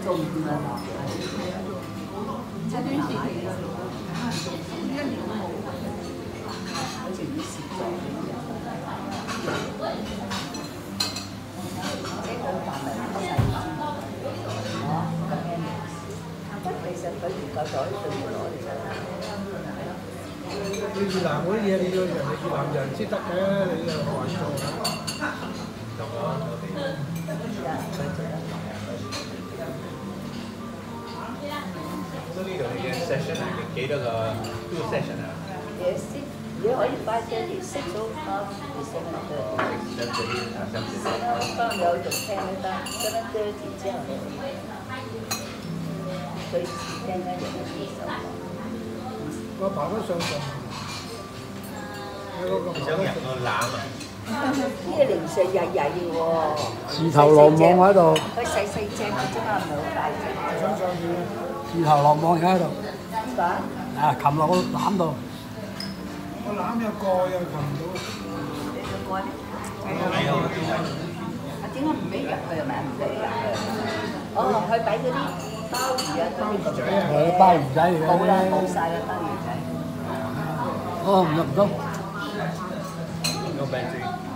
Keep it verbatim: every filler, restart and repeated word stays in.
做唔掂啦。這段時期一年都冇，好似啲蝕咗咁樣。即係佢範圍好細，哦咁樣。其實佢研究咗對唔攞嚟㗎。 你越南嗰啲嘢，你要人哋越南人先得嘅，你又好難做㗎。 咁呢度你嘅 session 係幾多個 two session 啊 ？Yes， 你可以five thirty six o'clock to seven thirty。 seven thirty 啊 seven thirty。 seven o'clock 有做聽得得 ，seven thirty 之後佢時間咧就係接受。 我爬得上上。 你想入個攬啊？ 呢個零食曳曳嘅喎， 自投羅網喺度。 佢細細隻嘅啫嘛，唔係好大隻。 想上去，自投羅網而家喺度。 點解？ 啊，擒落個籃度。個籃有個又擒唔到。 你想過咧？ 係啊， 啊點解唔俾入去係咪？唔俾入去。哦，佢俾嗰啲鮑魚啊， 鮑魚仔啊， 係係鮑魚仔嚟嘅。 冇啦，冇曬啦，鮑魚仔。 哦，唔入唔到。 no battery。